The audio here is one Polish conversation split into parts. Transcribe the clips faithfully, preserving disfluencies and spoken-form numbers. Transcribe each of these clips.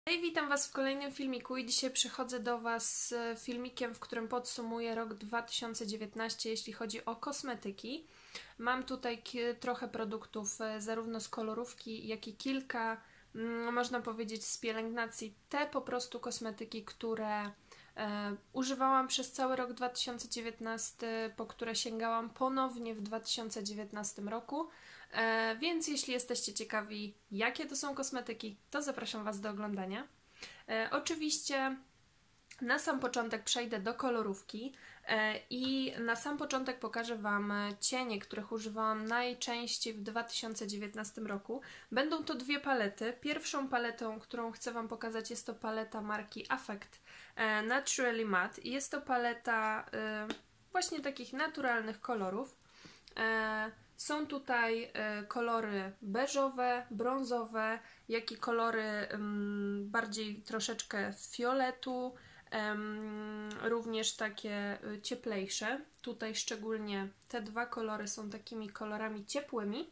Hej, witam Was w kolejnym filmiku i dzisiaj przychodzę do Was z filmikiem, w którym podsumuję rok dwa tysiące dziewiętnasty, jeśli chodzi o kosmetyki. Mam tutaj trochę produktów zarówno z kolorówki, jak i kilka, można powiedzieć, z pielęgnacji. Te po prostu kosmetyki, które e, używałam przez cały rok dwa tysiące dziewiętnasty, po które sięgałam ponownie w dwa tysiące dziewiętnastym roku. E, więc jeśli jesteście ciekawi, jakie to są kosmetyki, to zapraszam Was do oglądania. E, oczywiście na sam początek przejdę do kolorówki e, i na sam początek pokażę Wam cienie, których używałam najczęściej w dwa tysiące dziewiętnastym roku. Będą to dwie palety. Pierwszą paletą, którą chcę Wam pokazać, jest to paleta marki Affect e, Naturally Matte. Jest to paleta e, właśnie takich naturalnych kolorów. E, Są tutaj e, kolory beżowe, brązowe, jak i kolory um, bardziej troszeczkę fioletu, um, również takie cieplejsze. Tutaj szczególnie te dwa kolory są takimi kolorami ciepłymi.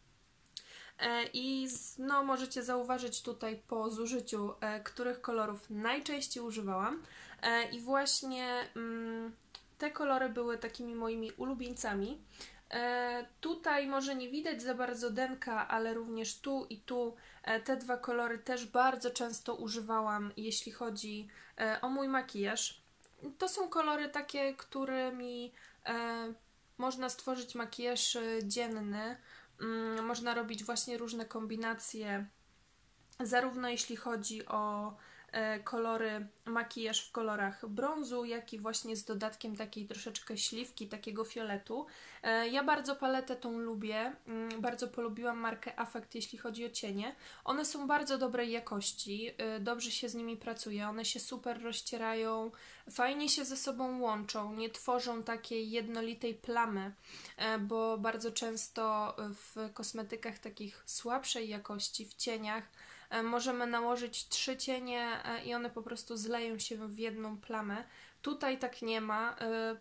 E, I no, możecie zauważyć tutaj po zużyciu, e, których kolorów najczęściej używałam. E, I właśnie mm, te kolory były takimi moimi ulubieńcami. E, tutaj może nie widać za bardzo denka, ale również tu i tu e, te dwa kolory też bardzo często używałam, jeśli chodzi e, o mój makijaż. To są kolory takie, którymi e, można stworzyć makijaż dzienny. Mm, można robić właśnie różne kombinacje, zarówno jeśli chodzi o kolory, makijaż w kolorach brązu, jak i właśnie z dodatkiem takiej troszeczkę śliwki, takiego fioletu. Ja bardzo paletę tą lubię, bardzo polubiłam markę Affect, jeśli chodzi o cienie. One są bardzo dobrej jakości, dobrze się z nimi pracuje, one się super rozcierają, fajnie się ze sobą łączą, nie tworzą takiej jednolitej plamy, bo bardzo często w kosmetykach takich słabszej jakości, w cieniach, możemy nałożyć trzy cienie i one po prostu zleją się w jedną plamę. Tutaj tak nie ma.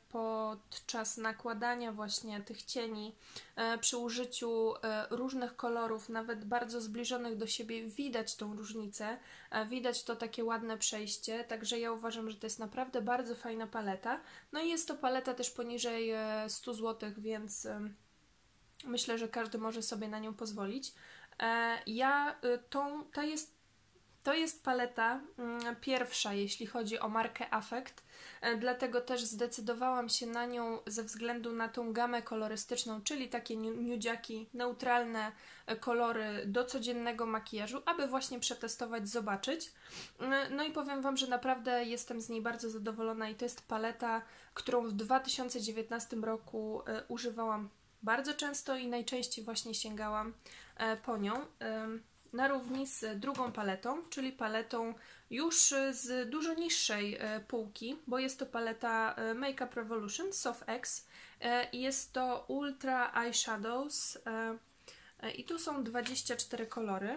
Podczas nakładania właśnie tych cieni przy użyciu różnych kolorów, nawet bardzo zbliżonych do siebie, widać tą różnicę, widać to takie ładne przejście, także ja uważam, że to jest naprawdę bardzo fajna paleta. No i jest to paleta też poniżej stu złotych, więc myślę, że każdy może sobie na nią pozwolić. Ja tą, to jest, to jest paleta pierwsza, jeśli chodzi o markę Affect, dlatego też zdecydowałam się na nią ze względu na tą gamę kolorystyczną, czyli takie nudziaki, neutralne kolory do codziennego makijażu, aby właśnie przetestować, zobaczyć. No i powiem Wam, że naprawdę jestem z niej bardzo zadowolona i to jest paleta, którą w dwa tysiące dziewiętnastym roku używałam bardzo często i najczęściej właśnie sięgałam po nią, na równi z drugą paletą, czyli paletą już z dużo niższej półki, bo jest to paleta Make Up Revolution Soft X i jest to Ultra Eyeshadows i tu są dwadzieścia cztery kolory.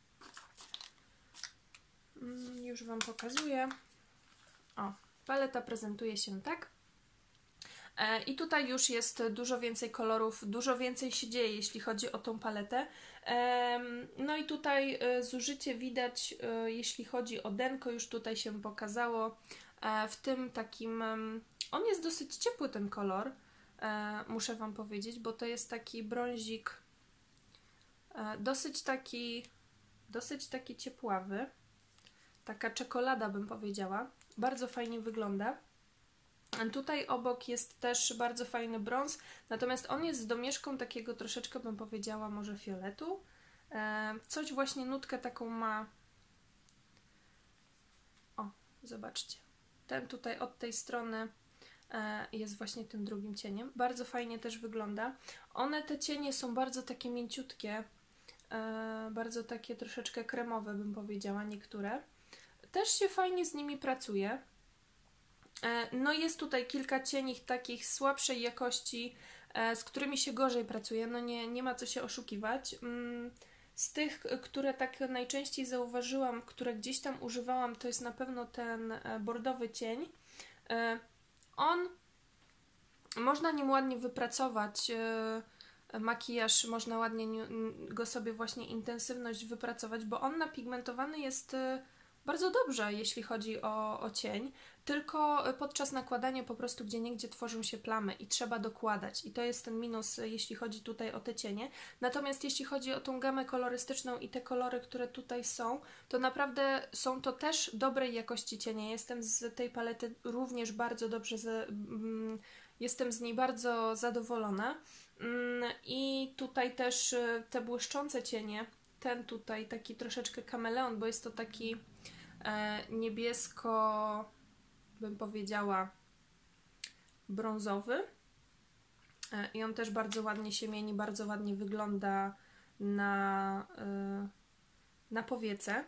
Już Wam pokazuję. O, paleta prezentuje się tak. I tutaj już jest dużo więcej kolorów, dużo więcej się dzieje, jeśli chodzi o tą paletę. No i tutaj zużycie widać, jeśli chodzi o denko, już tutaj się pokazało. W tym takim, on jest dosyć ciepły, ten kolor, muszę Wam powiedzieć, bo to jest taki brązik, dosyć taki, dosyć taki ciepławy, taka czekolada, bym powiedziała. Bardzo fajnie wygląda. Tutaj obok jest też bardzo fajny brąz, natomiast on jest z domieszką takiego troszeczkę, bym powiedziała, może fioletu. Coś właśnie, nutkę taką ma. O, zobaczcie. Ten tutaj od tej strony jest właśnie tym drugim cieniem. Bardzo fajnie też wygląda. One, te cienie, są bardzo takie mięciutkie, bardzo takie troszeczkę kremowe, bym powiedziała, niektóre. Też się fajnie z nimi pracuje. No jest tutaj kilka cieni takich słabszej jakości, z którymi się gorzej pracuje, no nie, nie ma co się oszukiwać. Z tych, które tak najczęściej zauważyłam, które gdzieś tam używałam, to jest na pewno ten bordowy cień. On, można nim ładnie wypracować makijaż, można ładnie go sobie właśnie intensywność wypracować, bo on napigmentowany jest bardzo dobrze, jeśli chodzi o, o cień, tylko podczas nakładania po prostu gdzieniegdzie tworzą się plamy i trzeba dokładać. I to jest ten minus, jeśli chodzi tutaj o te cienie. Natomiast jeśli chodzi o tą gamę kolorystyczną i te kolory, które tutaj są, to naprawdę są to też dobrej jakości cienie. Jestem z tej palety również bardzo dobrze, z, mm, jestem z niej bardzo zadowolona. Mm, I tutaj też te błyszczące cienie, ten tutaj taki troszeczkę kameleon, bo jest to taki e, niebiesko, bym powiedziała, brązowy. E, I on też bardzo ładnie się mieni, bardzo ładnie wygląda na, e, na powiece.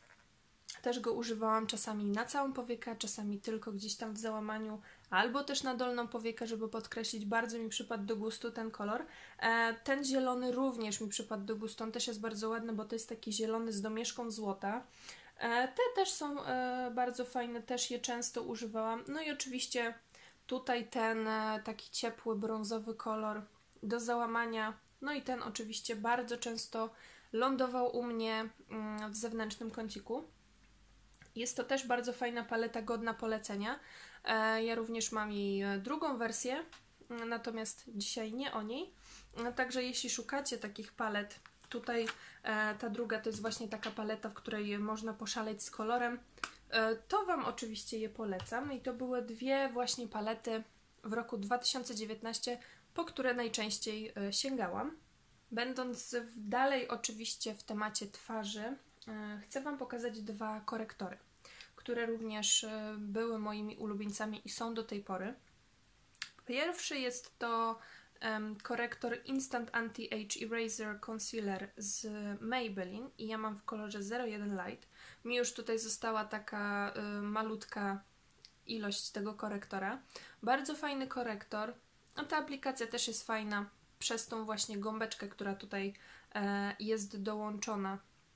Też go używałam czasami na całą powiekę, czasami tylko gdzieś tam w załamaniu, albo też na dolną powiekę, żeby podkreślić. Bardzo mi przypadł do gustu ten kolor. E, ten zielony również mi przypadł do gustu, on też jest bardzo ładny, bo to jest taki zielony z domieszką złota. E, te też są e, bardzo fajne, też je często używałam. No i oczywiście tutaj ten e, taki ciepły, brązowy kolor do załamania. No i ten oczywiście bardzo często lądował u mnie mm, w zewnętrznym kąciku. Jest to też bardzo fajna paleta, godna polecenia. E, ja również mam jej drugą wersję, natomiast dzisiaj nie o niej. Także jeśli szukacie takich palet, tutaj e, ta druga to jest właśnie taka paleta, w której można poszaleć z kolorem, e, to Wam oczywiście je polecam. I to były dwie właśnie palety w roku dwa tysiące dziewiętnastym, po które najczęściej e, sięgałam. Będąc dalej oczywiście w temacie twarzy, chcę Wam pokazać dwa korektory, które również były moimi ulubieńcami i są do tej pory. Pierwszy jest to um, korektor Instant Anti-Age Eraser Concealer z Maybelline i ja mam w kolorze zero jeden Light. Mi już tutaj została taka y, malutka ilość tego korektora. Bardzo fajny korektor. No, ta aplikacja też jest fajna przez tą właśnie gąbeczkę, która tutaj e, jest dołączona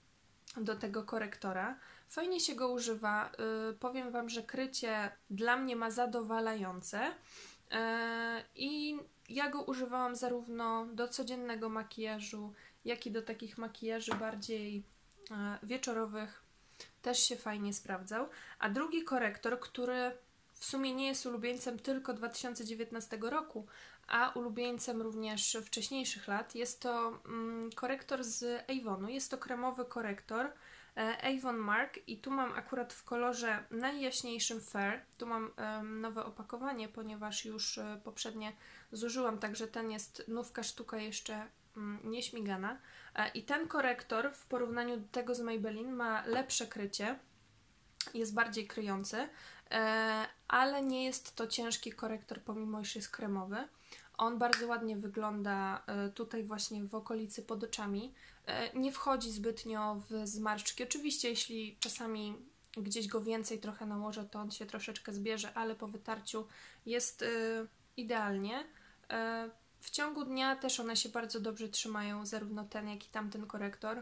do tego korektora. Fajnie się go używa. Yy, powiem Wam, że krycie dla mnie ma zadowalające yy, i ja go używałam zarówno do codziennego makijażu, jak i do takich makijaży bardziej yy, wieczorowych. Też się fajnie sprawdzał. A drugi korektor, który w sumie nie jest ulubieńcem tylko dwa tysiące dziewiętnastego roku, a ulubieńcem również wcześniejszych lat, jest to mm, korektor z Avonu. Jest to kremowy korektor e, Avon Mark i tu mam akurat w kolorze najjaśniejszym Fair. Tu mam e, nowe opakowanie, ponieważ już e, poprzednie zużyłam, także ten jest nówka sztuka jeszcze mm, nieśmigana. E, I ten korektor w porównaniu do tego z Maybelline ma lepsze krycie, jest bardziej kryjący, e, ale nie jest to ciężki korektor, pomimo iż jest kremowy. On bardzo ładnie wygląda tutaj właśnie w okolicy pod oczami. Nie wchodzi zbytnio w zmarszczki. Oczywiście jeśli czasami gdzieś go więcej trochę nałożę, to on się troszeczkę zbierze, ale po wytarciu jest idealnie. W ciągu dnia też one się bardzo dobrze trzymają, zarówno ten, jak i tamten korektor.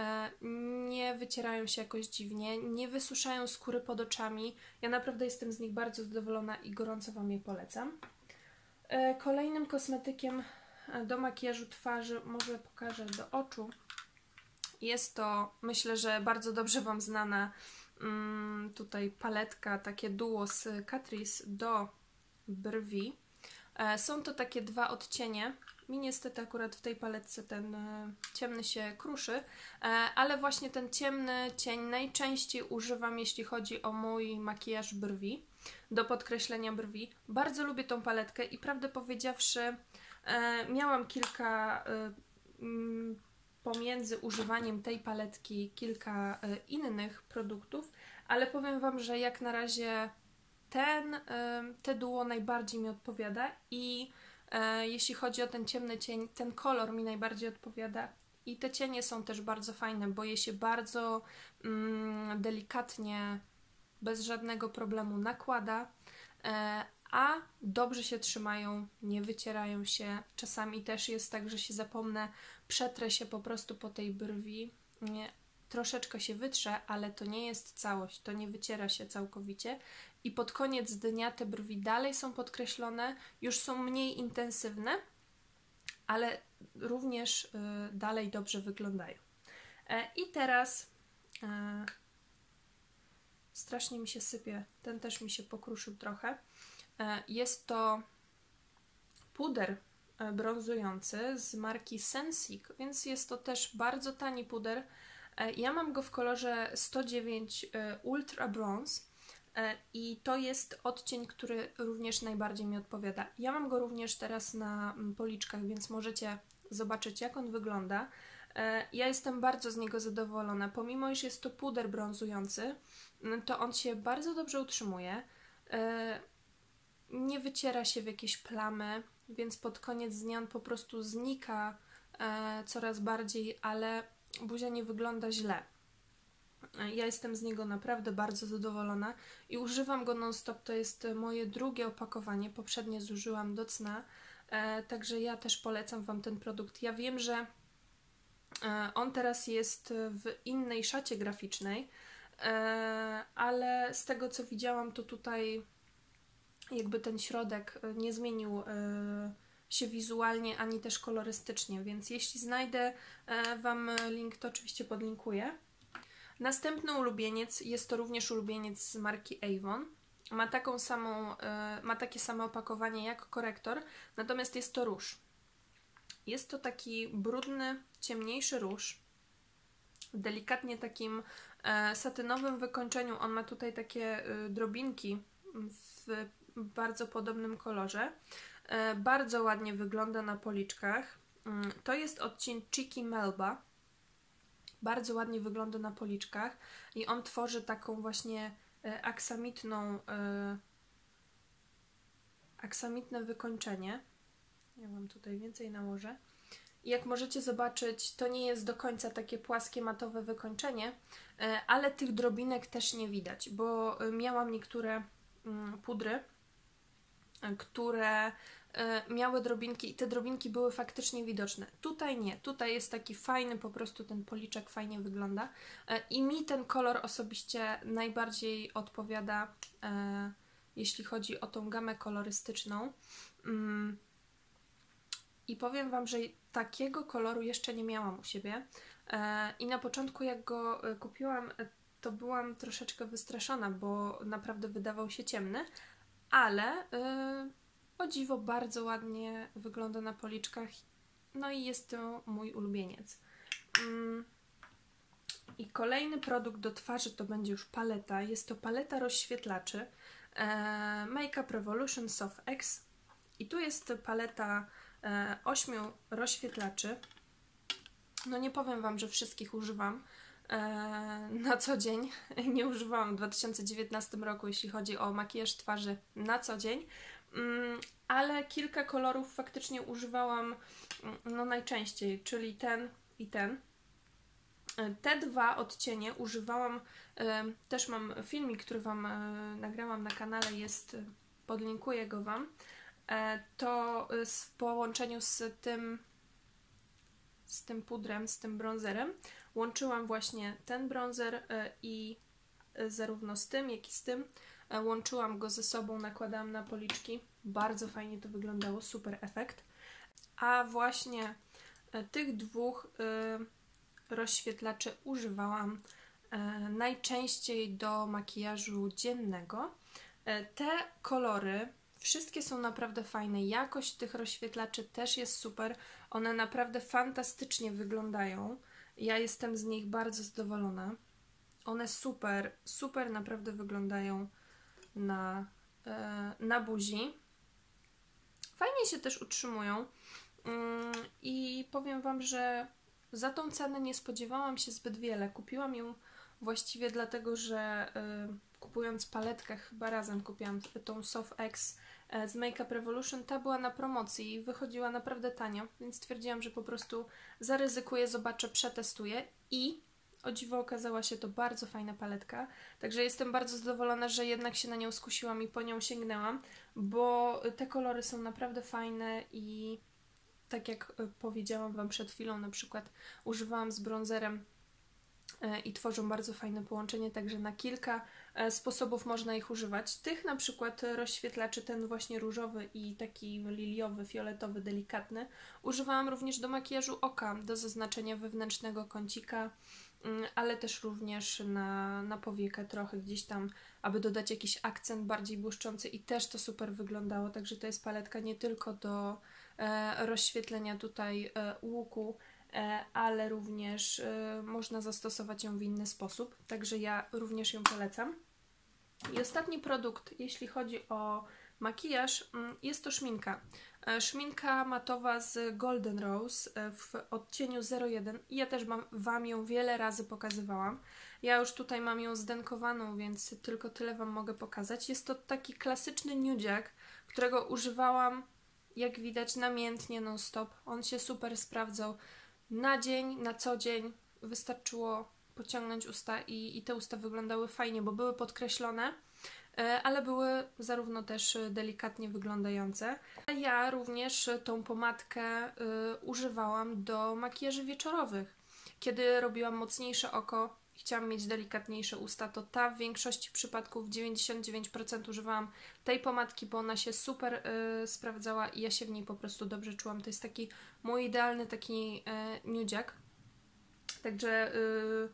Nie wycierają się jakoś dziwnie, nie wysuszają skóry pod oczami. Ja naprawdę jestem z nich bardzo zadowolona i gorąco Wam je polecam. Kolejnym kosmetykiem do makijażu twarzy, może pokażę do oczu, jest to, myślę, że bardzo dobrze Wam znana um, tutaj paletka, takie duo z Catrice do brwi. E, są to takie dwa odcienie. Mi niestety akurat w tej paletce ten e, ciemny się kruszy, e, ale właśnie ten ciemny cień najczęściej używam, jeśli chodzi o mój makijaż brwi, do podkreślenia brwi. Bardzo lubię tą paletkę i prawdę powiedziawszy e, miałam kilka e, m, pomiędzy używaniem tej paletki kilka e, innych produktów, ale powiem Wam, że jak na razie ten, e, te duo najbardziej mi odpowiada i e, jeśli chodzi o ten ciemny cień, ten kolor mi najbardziej odpowiada. I te cienie są też bardzo fajne, bo je się bardzo mm, delikatnie, bez żadnego problemu nakłada, e, a dobrze się trzymają, nie wycierają się. Czasami też jest tak, że się zapomnę, przetrę się po prostu po tej brwi, nie, troszeczkę się wytrze, ale to nie jest całość, to nie wyciera się całkowicie i pod koniec dnia te brwi dalej są podkreślone, już są mniej intensywne, ale również y, dalej dobrze wyglądają. E, I teraz y, strasznie mi się sypie. Ten też mi się pokruszył trochę. Jest to puder brązujący z marki Sensic, więc jest to też bardzo tani puder. Ja mam go w kolorze sto dziewięć Ultra Bronze i to jest odcień, który również najbardziej mi odpowiada. Ja mam go również teraz na policzkach, więc możecie zobaczyć, jak on wygląda. Ja jestem bardzo z niego zadowolona. Pomimo iż jest to puder brązujący, to on się bardzo dobrze utrzymuje. Nie wyciera się w jakieś plamy, więc pod koniec dnia on po prostu znika coraz bardziej, ale buzia nie wygląda źle. Ja jestem z niego naprawdę bardzo zadowolona i używam go non-stop. To jest moje drugie opakowanie. Poprzednie zużyłam do cna, także ja też polecam Wam ten produkt. Ja wiem, że on teraz jest w innej szacie graficznej, ale z tego co widziałam, to tutaj jakby ten środek nie zmienił się wizualnie, ani też kolorystycznie, więc jeśli znajdę Wam link, to oczywiście podlinkuję. Następny ulubieniec jest to również ulubieniec z marki Avon. Ma taką samą, ma takie samo opakowanie jak korektor, natomiast jest to róż. Jest to taki brudny, ciemniejszy róż, w delikatnie takim satynowym wykończeniu. On ma tutaj takie drobinki w bardzo podobnym kolorze. Bardzo ładnie wygląda na policzkach. To jest odcień Cheeky Melba. Bardzo ładnie wygląda na policzkach i on tworzy taką właśnie aksamitną, aksamitne wykończenie. Ja Wam tutaj więcej nałożę. I jak możecie zobaczyć, to nie jest do końca takie płaskie, matowe wykończenie, ale tych drobinek też nie widać, bo miałam niektóre pudry, które miały drobinki i te drobinki były faktycznie widoczne. Tutaj nie. Tutaj jest taki fajny, po prostu ten policzek fajnie wygląda i mi ten kolor osobiście najbardziej odpowiada, jeśli chodzi o tą gamę kolorystyczną. I powiem Wam, że takiego koloru jeszcze nie miałam u siebie i na początku jak go kupiłam, to byłam troszeczkę wystraszona, bo naprawdę wydawał się ciemny, ale yy, o dziwo bardzo ładnie wygląda na policzkach, no i jest to mój ulubieniec. Yy. I kolejny produkt do twarzy to będzie już paleta. Jest to paleta rozświetlaczy yy, Make Up Revolution Soft X i tu jest paleta yy, ośmiu rozświetlaczy. No nie powiem Wam, że wszystkich używam na co dzień. Nie używałam w dwa tysiące dziewiętnastym roku, jeśli chodzi o makijaż twarzy na co dzień, ale kilka kolorów faktycznie używałam no najczęściej, czyli ten i ten. Te dwa odcienie używałam, też mam filmik, który Wam nagrałam na kanale, jest, podlinkuję go Wam, to w połączeniu z tym z tym pudrem, z tym bronzerem łączyłam właśnie ten bronzer i zarówno z tym, jak i z tym łączyłam go ze sobą, nakładałam na policzki. Bardzo fajnie to wyglądało, super efekt. A właśnie tych dwóch rozświetlaczy używałam najczęściej do makijażu dziennego. Te kolory wszystkie są naprawdę fajne. Jakość tych rozświetlaczy też jest super. One naprawdę fantastycznie wyglądają. Ja jestem z nich bardzo zadowolona. One super, super naprawdę wyglądają na, na buzi. Fajnie się też utrzymują. I powiem Wam, że za tą cenę nie spodziewałam się zbyt wiele. Kupiłam ją właściwie dlatego, że kupując paletkę, chyba razem kupiłam tą Soft X z Make Up Revolution, ta była na promocji i wychodziła naprawdę tanio, więc stwierdziłam, że po prostu zaryzykuję, zobaczę, przetestuję i o dziwo okazała się to bardzo fajna paletka, także jestem bardzo zadowolona, że jednak się na nią skusiłam i po nią sięgnęłam, bo te kolory są naprawdę fajne i tak jak powiedziałam Wam przed chwilą, na przykład używałam z bronzerem i tworzą bardzo fajne połączenie, także na kilka sposobów można ich używać. Tych na przykład rozświetlaczy, ten właśnie różowy i taki liliowy, fioletowy, delikatny, używałam również do makijażu oka, do zaznaczenia wewnętrznego kącika ale też również na, na powiekę trochę gdzieś tam, aby dodać jakiś akcent bardziej błyszczący i też to super wyglądało, także to jest paletka nie tylko do e, rozświetlenia tutaj e, łuku, e, ale również e, można zastosować ją w inny sposób, także ja również ją polecam. I ostatni produkt, jeśli chodzi o makijaż, jest to szminka. Szminka matowa z Golden Rose w odcieniu zero jeden. Ja też mam, Wam ją wiele razy pokazywałam. Ja już tutaj mam ją zdenkowaną, więc tylko tyle Wam mogę pokazać. Jest to taki klasyczny nudziak, którego używałam, jak widać, namiętnie, non stop. On się super sprawdzał na dzień, na co dzień. Wystarczyło pociągnąć usta i, i te usta wyglądały fajnie, bo były podkreślone, ale były zarówno też delikatnie wyglądające. Ja również tą pomadkę y, używałam do makijaży wieczorowych. Kiedy robiłam mocniejsze oko, chciałam mieć delikatniejsze usta, to ta w większości przypadków, dziewięćdziesiąt dziewięć procent używałam tej pomadki, bo ona się super y, sprawdzała i ja się w niej po prostu dobrze czułam. To jest taki mój idealny taki y, nudziak. Także y,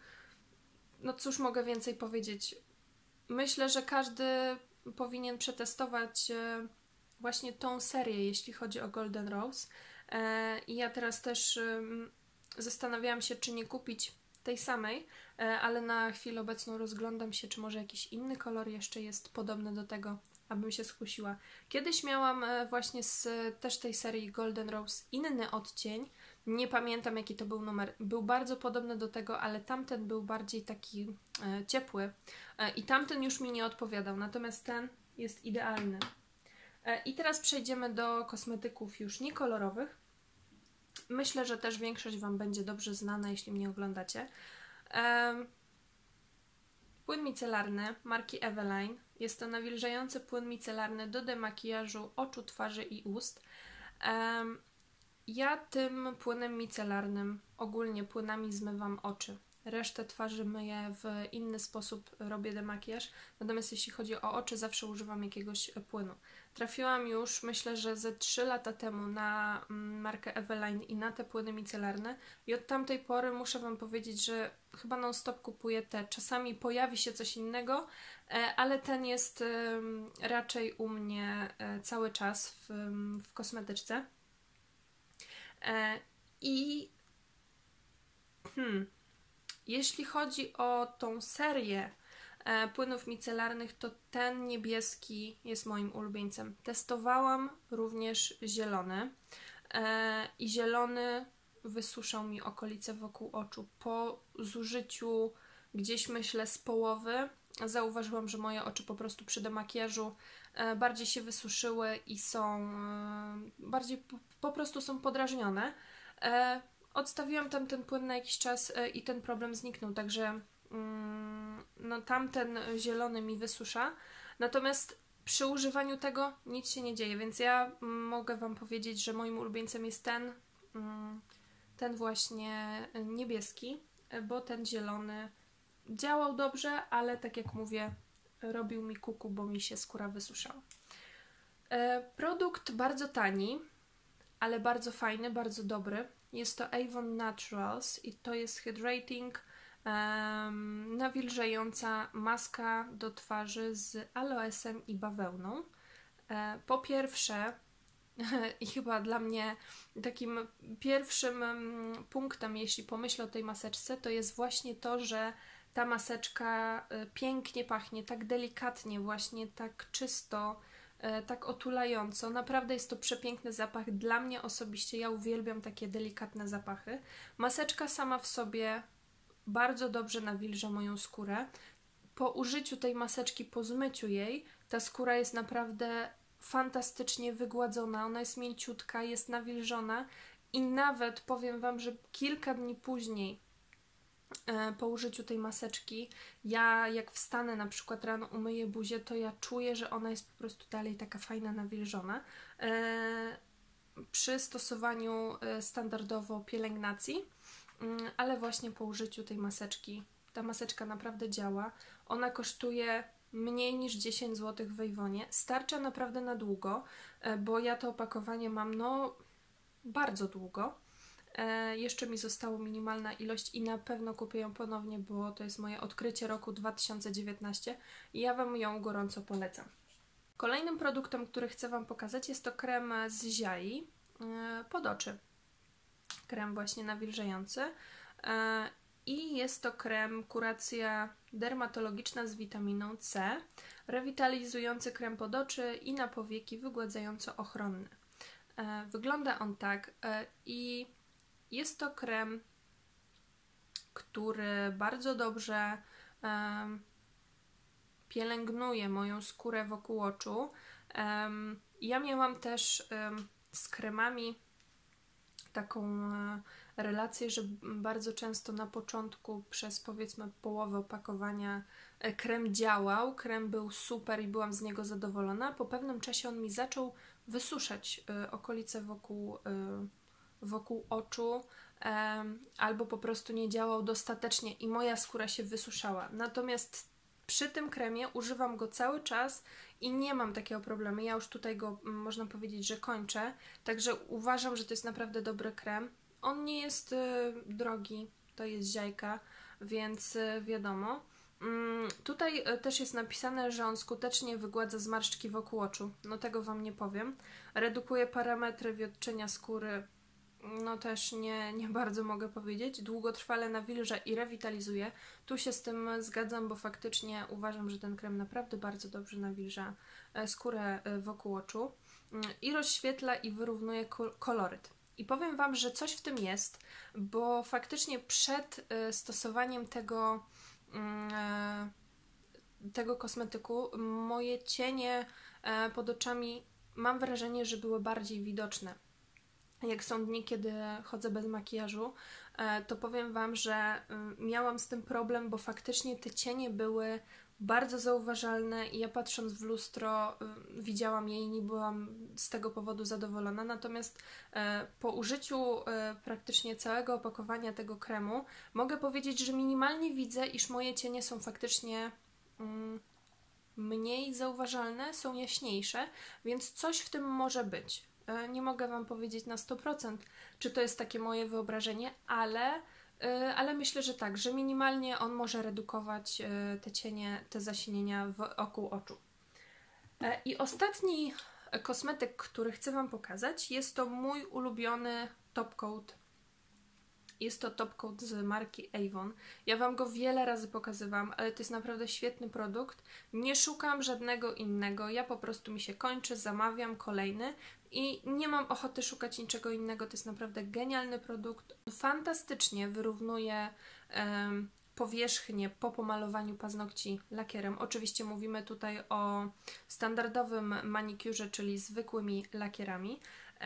no cóż mogę więcej powiedzieć. Myślę, że każdy powinien przetestować właśnie tą serię, jeśli chodzi o Golden Rose. I ja teraz też zastanawiałam się, czy nie kupić tej samej, ale na chwilę obecną rozglądam się, czy może jakiś inny kolor jeszcze jest podobny do tego, abym się skusiła. Kiedyś miałam właśnie z też tej serii Golden Rose inny odcień. Nie pamiętam, jaki to był numer. Był bardzo podobny do tego, ale tamten był bardziej taki e, ciepły. E, I tamten już mi nie odpowiadał, natomiast ten jest idealny. E, I teraz przejdziemy do kosmetyków już niekolorowych. Myślę, że też większość Wam będzie dobrze znana, jeśli mnie oglądacie. E, płyn micelarny marki Eveline. Jest to nawilżający płyn micelarny do demakijażu oczu, twarzy i ust. E, Ja tym płynem micelarnym, ogólnie płynami zmywam oczy. Resztę twarzy myję w inny sposób, robię demakijaż. Natomiast jeśli chodzi o oczy, zawsze używam jakiegoś płynu. Trafiłam już, myślę, że ze trzy lata temu na markę Eveline i na te płyny micelarne. I od tamtej pory muszę Wam powiedzieć, że chyba non stop kupuję te. Czasami pojawi się coś innego, ale ten jest raczej u mnie cały czas w, w kosmetyczce. I hmm, jeśli chodzi o tą serię e, płynów micelarnych, to ten niebieski jest moim ulubieńcem. Testowałam również zielony e, i zielony wysuszał mi okolice wokół oczu. Po zużyciu gdzieś, myślę, z połowy zauważyłam, że moje oczy po prostu przy demakijażu e, bardziej się wysuszyły i są e, bardziej po, po prostu są podrażnione. E, odstawiłam tam ten płyn na jakiś czas e, i ten problem zniknął, także mm, no tamten zielony mi wysusza. Natomiast przy używaniu tego nic się nie dzieje, więc ja mm, mogę Wam powiedzieć, że moim ulubieńcem jest ten, mm, ten właśnie niebieski, bo ten zielony działał dobrze, ale tak jak mówię, robił mi kuku, bo mi się skóra wysuszała. E, produkt bardzo tani, ale bardzo fajny, bardzo dobry. Jest to Avon Naturals i to jest Hydrating um, nawilżająca maska do twarzy z aloesem i bawełną. E, po pierwsze, i chyba dla mnie takim pierwszym um, punktem, jeśli pomyślę o tej maseczce, to jest właśnie to, że ta maseczka y, pięknie pachnie, tak delikatnie, właśnie tak czysto, tak otulająco. Naprawdę jest to przepiękny zapach. Dla mnie osobiście, ja uwielbiam takie delikatne zapachy. Maseczka sama w sobie bardzo dobrze nawilża moją skórę. Po użyciu tej maseczki, po zmyciu jej, ta skóra jest naprawdę fantastycznie wygładzona. Ona jest mięciutka, jest nawilżona i nawet powiem Wam, że kilka dni później po użyciu tej maseczki, ja jak wstanę na przykład rano, umyję buzię, to ja czuję, że ona jest po prostu dalej taka fajna, nawilżona. E, przy stosowaniu standardowo pielęgnacji, ale właśnie po użyciu tej maseczki, ta maseczka naprawdę działa. Ona kosztuje mniej niż dziesięć złotych w Avonie. Starcza naprawdę na długo, bo ja to opakowanie mam no bardzo długo. E, jeszcze mi została minimalna ilość i na pewno kupię ją ponownie, bo to jest moje odkrycie roku dwa tysiące dziewiętnastego i ja Wam ją gorąco polecam. Kolejnym produktem, który chcę Wam pokazać, jest to krem z Ziai e, pod oczy. Krem właśnie nawilżający. E, I jest to krem kuracja dermatologiczna z witaminą C, rewitalizujący krem pod oczy i na powieki wygładzająco-ochronny. E, wygląda on tak e, i jest to krem, który bardzo dobrze e, pielęgnuje moją skórę wokół oczu. E, ja miałam też e, z kremami taką e, relację, że bardzo często na początku przez powiedzmy połowę opakowania e, krem działał, krem był super i byłam z niego zadowolona. Po pewnym czasie on mi zaczął wysuszać e, okolice wokół, e, wokół oczu e, albo po prostu nie działał dostatecznie i moja skóra się wysuszała. Natomiast przy tym kremie używam go cały czas i nie mam takiego problemu. Ja już tutaj go, można powiedzieć, że kończę. Także uważam, że to jest naprawdę dobry krem. On nie jest y, drogi, to jest Ziajka, więc y, wiadomo. Mm, tutaj y, też jest napisane, że on skutecznie wygładza zmarszczki wokół oczu. No tego Wam nie powiem. Redukuje parametry wiotczenia skóry. No też nie, nie bardzo mogę powiedzieć. Długotrwale nawilża i rewitalizuje. Tu się z tym zgadzam, bo faktycznie uważam, że ten krem naprawdę bardzo dobrze nawilża skórę wokół oczu i rozświetla i wyrównuje koloryt. I powiem Wam, że coś w tym jest, bo faktycznie przed stosowaniem tego, tego kosmetyku moje cienie pod oczami, mam wrażenie, że były bardziej widoczne. Jak są dni, kiedy chodzę bez makijażu, to powiem Wam, że miałam z tym problem, bo faktycznie te cienie były bardzo zauważalne i ja patrząc w lustro widziałam je i nie byłam z tego powodu zadowolona. Natomiast po użyciu praktycznie całego opakowania tego kremu mogę powiedzieć, że minimalnie widzę, iż moje cienie są faktycznie mniej zauważalne, są jaśniejsze, więc coś w tym może być. Nie mogę Wam powiedzieć na sto procent, czy to jest takie moje wyobrażenie, ale, ale myślę, że tak, że minimalnie on może redukować te cienie, te zasinienia wokół oczu. I ostatni kosmetyk, który chcę Wam pokazać, jest to mój ulubiony top coat. Jest to top coat z marki Avon. Ja Wam go wiele razy pokazywałam, ale to jest naprawdę świetny produkt. Nie szukam żadnego innego, ja po prostu mi się kończy, zamawiam kolejny i nie mam ochoty szukać niczego innego. To jest naprawdę genialny produkt. Fantastycznie wyrównuje um, powierzchnię po pomalowaniu paznokci lakierem. Oczywiście mówimy tutaj o standardowym manikurze, czyli zwykłymi lakierami,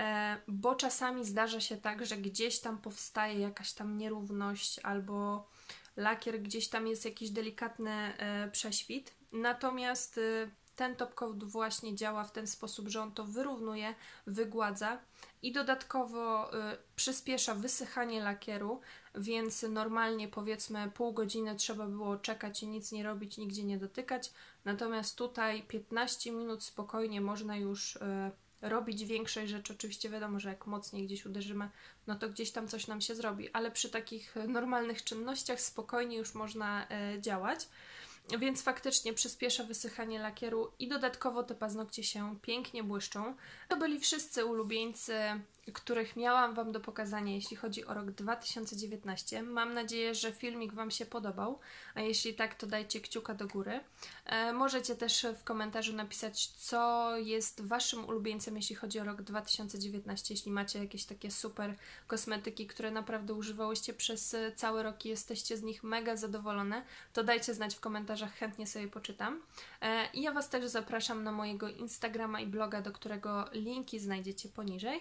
bo czasami zdarza się tak, że gdzieś tam powstaje jakaś tam nierówność albo lakier, gdzieś tam jest jakiś delikatny e, prześwit. Natomiast e, ten top coat właśnie działa w ten sposób, że on to wyrównuje, wygładza i dodatkowo e, przyspiesza wysychanie lakieru, więc normalnie powiedzmy pół godziny trzeba było czekać i nic nie robić, nigdzie nie dotykać. Natomiast tutaj piętnaście minut spokojnie można już e, robić większej rzeczy. Oczywiście wiadomo, że jak mocniej gdzieś uderzymy, no to gdzieś tam coś nam się zrobi, ale przy takich normalnych czynnościach spokojnie już można e, działać. Więc faktycznie przyspiesza wysychanie lakieru i dodatkowo te paznokcie się pięknie błyszczą. To byli wszyscy ulubieńcy, których miałam Wam do pokazania, jeśli chodzi o rok dwa tysiące dziewiętnasty. Mam nadzieję, że filmik Wam się podobał, a jeśli tak, to dajcie kciuka do góry. E, możecie też w komentarzu napisać, co jest Waszym ulubieńcem, jeśli chodzi o rok dwa tysiące dziewiętnasty. Jeśli macie jakieś takie super kosmetyki, które naprawdę używałyście przez cały rok i jesteście z nich mega zadowolone, to dajcie znać w komentarzach, chętnie sobie poczytam. E, I ja Was też zapraszam na mojego Instagrama i bloga, do którego linki znajdziecie poniżej.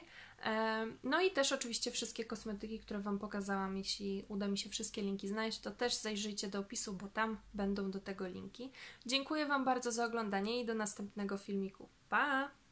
No i też oczywiście wszystkie kosmetyki, które Wam pokazałam, jeśli uda mi się wszystkie linki znaleźć, to też zajrzyjcie do opisu, bo tam będą do tego linki. Dziękuję Wam bardzo za oglądanie i do następnego filmiku. Pa!